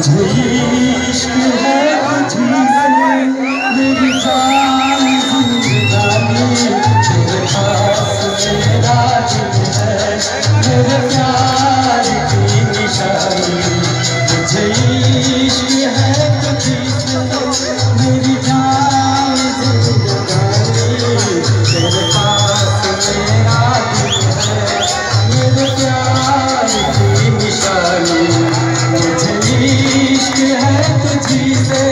मुझे इश्क है तुझी से, मेरी जान जिंदगानी, तेरे पास मेरा दिल है, मेरे प्यार की निशानी। मुझे इश्क है तुझी से, मेरी जान जिंदगानी, तेरे पास मेरा दिल है, मेरे प्यार की निशानी। मुझे इश्क है तुझी से।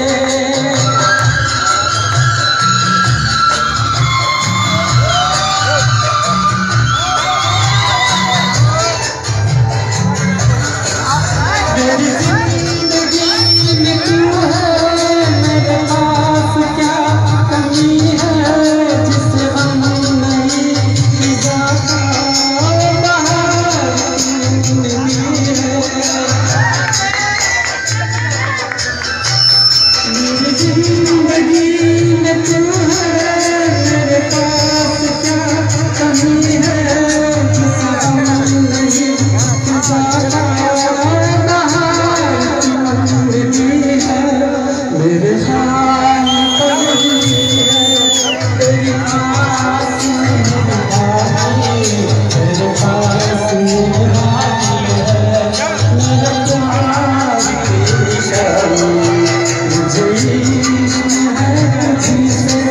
मेरी जिंदगी में तू है, मेरे पास क्या कमी है, जिसे हम नहीं जाता बाहर जिंदगी है। मेरी जिंदगी में तू है, मेरे पास क्या कमी है, जिसे हम नहीं जाता बाहर जिंदगी है। मेरे हाल कभी है, तेरी पास मेरी भाई, तेरे पास मेरा दिल है, मेरे प्यार की निशानी। मुझे इश्क है तुझी से।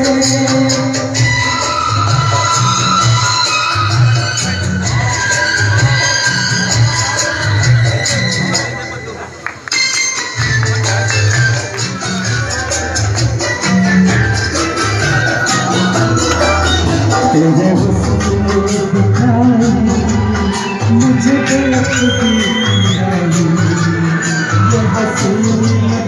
तेरे हुस्न दिखाई मुझे बेवकूफ़ी आई, ये हसीन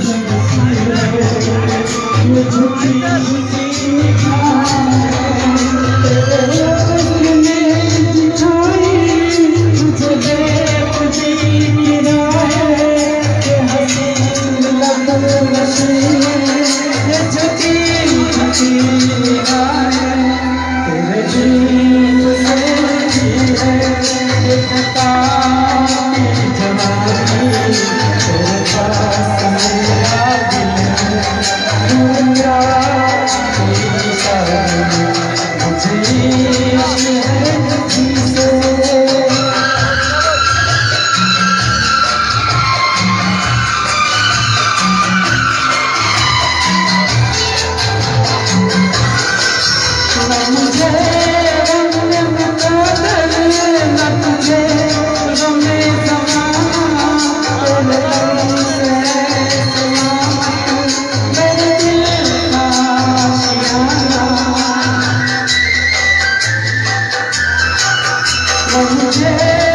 ये झुकी निगाहें, तेरे हुस्न ने दिखाई मुझे बेवकूफ़ी गिराए, ये हसीन नशीन ये झुकी निगाहें। तेरे जीत से जी है एक तारी जवानी, तेरे पास मेरा दिल है, दुनिया की निशानी। मुझे इश्क है तुझी से। न मुझे रंग में काजल, न तुझे गम में ज़माना, तेरे रंग से सलामत मेरे दिल का आशियाना। न मुझे